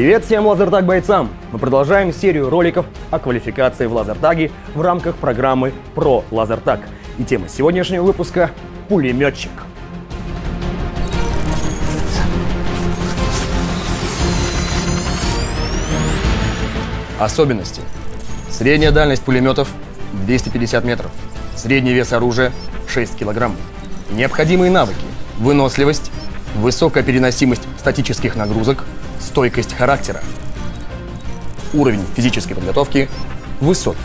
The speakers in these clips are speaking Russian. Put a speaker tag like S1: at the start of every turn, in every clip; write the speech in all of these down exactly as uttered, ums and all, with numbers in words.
S1: Привет всем лазертаг бойцам! Мы продолжаем серию роликов о квалификации в лазертаге в рамках программы про лазертаг. И тема сегодняшнего выпуска – пулеметчик. Особенности. Средняя дальность пулеметов – двести пятьдесят метров. Средний вес оружия – шесть килограммов. Необходимые навыки – выносливость, высокая переносимость статических нагрузок, стойкость характера. Уровень физической подготовки высокий.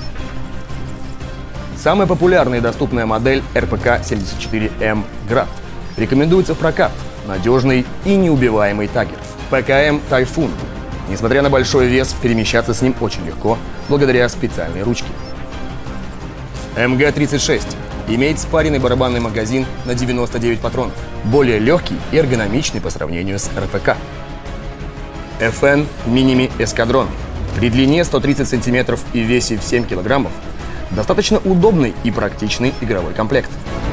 S1: Самая популярная и доступная модель эр пэ ка семьдесят четыре эм Град. Рекомендуется в прокат надежный и неубиваемый Тагер. пэ ка эм Тайфун. Несмотря на большой вес, перемещаться с ним очень легко, благодаря специальной ручке. эм гэ тридцать шесть. Имеет спаренный барабанный магазин на девяносто девять патронов. Более легкий и эргономичный по сравнению с эр пэ ка. эф эн Minimi Эскадрон. При длине сто тридцать сантиметров и весе в семь килограммов достаточно удобный и практичный игровой комплект.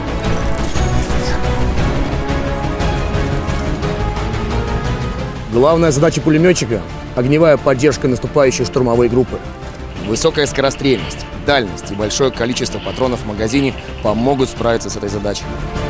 S1: Главная задача пулеметчика – огневая поддержка наступающей штурмовой группы. Высокая скорострельность, дальность и большое количество патронов в магазине помогут справиться с этой задачей.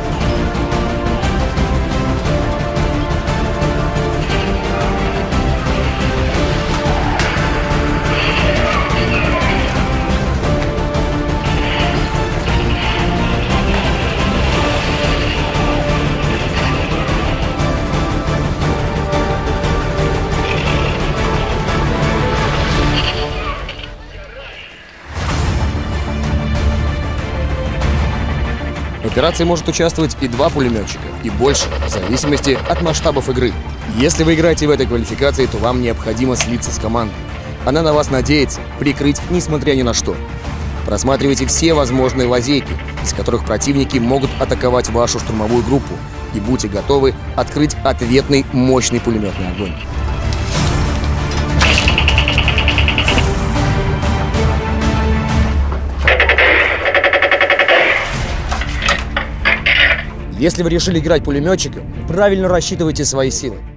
S1: В операции может участвовать и два пулеметчика, и больше, в зависимости от масштабов игры. Если вы играете в этой квалификации, то вам необходимо слиться с командой. Она на вас надеется, прикрыть несмотря ни на что. Просматривайте все возможные лазейки, из которых противники могут атаковать вашу штурмовую группу, и будьте готовы открыть ответный мощный пулеметный огонь. Если вы решили играть пулеметчиком, правильно рассчитывайте свои силы.